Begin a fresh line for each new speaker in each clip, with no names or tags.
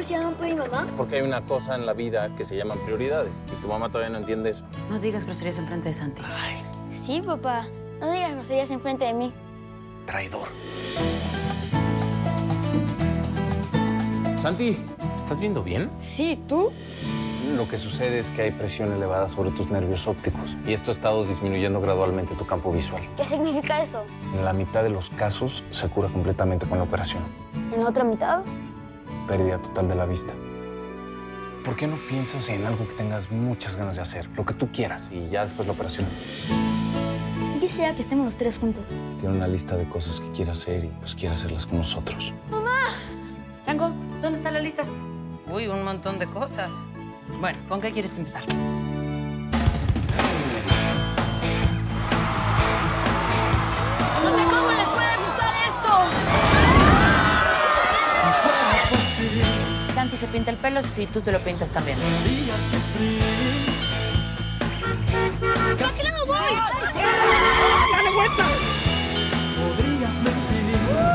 por si llaman por mi mamá?
Porque hay una cosa en la vida que se llaman prioridades. Y tu mamá todavía no entiende eso.
No digas groserías enfrente de Santi.
Ay,
Sí, papá. No digas groserías enfrente de mí.
traidor. Santi, ¿estás viendo bien?
Sí, ¿tú?
Lo que sucede es que hay presión elevada sobre tus nervios ópticos y esto ha estado disminuyendo gradualmente tu campo visual.
¿Qué significa eso?
En la mitad de los casos se cura completamente con la operación.
¿En la otra mitad?
Pérdida total de la vista. ¿Por qué no piensas en algo que tengas muchas ganas de hacer? Lo que tú quieras y ya después la operación.
Quisiera que estemos los tres juntos.
Tiene una lista de cosas que quiere hacer y pues quiere hacerlas con nosotros.
Chango, ¿dónde está la lista? Uy, un montón de cosas. Bueno, ¿con qué quieres empezar?
No sé cómo les puede gustar esto.
Santi se pinta el pelo si tú te lo pintas también.
¿Por qué no me voy?
¡Dale vuelta! Podrías mentir.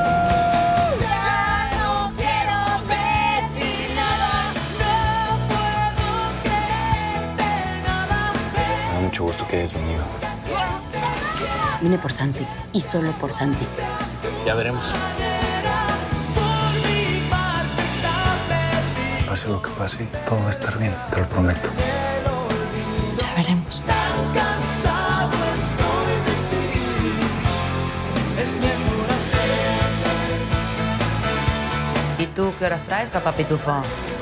Ya no quiero de ti nada. No puedo creerte nada.
Me da mucho gusto que hayas venido.
Vine por Santi y solo por Santi.
Ya veremos.
Por mi parte está perdido.
Pase lo que pase, todo va a estar bien, te lo prometo.
Ya veremos.
Tan cansado estoy de ti. Es mejor hacer.
¿Y tú qué horas traes, papá pitufo?